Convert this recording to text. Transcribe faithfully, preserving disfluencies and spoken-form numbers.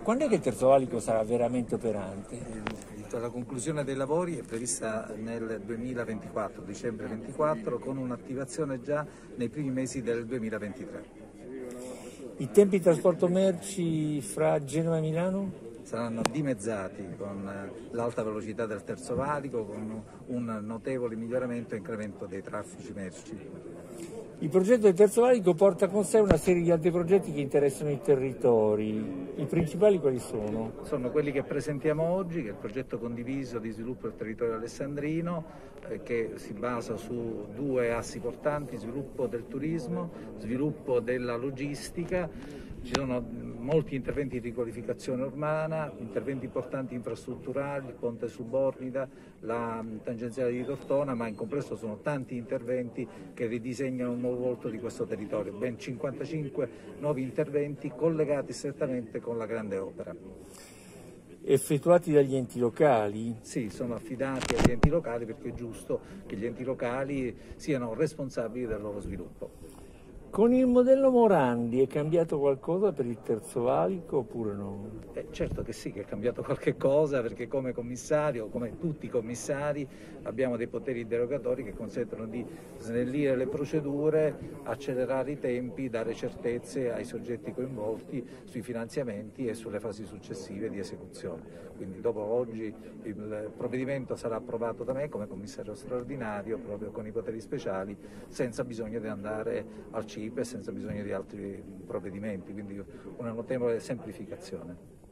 Quando è che il Terzo Valico sarà veramente operante? La conclusione dei lavori è prevista nel duemilaventiquattro, dicembre ventiquattro, con un'attivazione già nei primi mesi del duemilaventitré. I tempi di trasporto merci fra Genova e Milano? Saranno dimezzati con l'alta velocità del Terzo Valico, con un notevole miglioramento e incremento dei traffici merci. Il progetto del Terzo Valico porta con sé una serie di altri progetti che interessano i territori. I principali quali sono? Sono quelli che presentiamo oggi, che è il progetto condiviso di sviluppo del territorio alessandrino, eh, che si basa su due assi portanti: sviluppo del turismo, sviluppo della logistica. Ci sono molti interventi di riqualificazione urbana, interventi importanti infrastrutturali, il ponte Subornida, la tangenziale di Tortona, ma in complesso sono tanti interventi che ridisegnano un nuovo volto di questo territorio, ben cinquantacinque nuovi interventi collegati strettamente con la grande opera. Effettuati dagli enti locali? Sì, sono affidati agli enti locali perché è giusto che gli enti locali siano responsabili del loro sviluppo. Con il modello Morandi è cambiato qualcosa per il Terzo Valico oppure no? Eh, certo che sì, che è cambiato qualche cosa, perché come commissario, come tutti i commissari, abbiamo dei poteri derogatori che consentono di snellire le procedure, accelerare i tempi, dare certezze ai soggetti coinvolti sui finanziamenti e sulle fasi successive di esecuzione. Quindi dopo oggi il provvedimento sarà approvato da me come commissario straordinario, proprio con i poteri speciali, senza bisogno di andare al C I P e senza bisogno di altri provvedimenti, quindi una notevole semplificazione.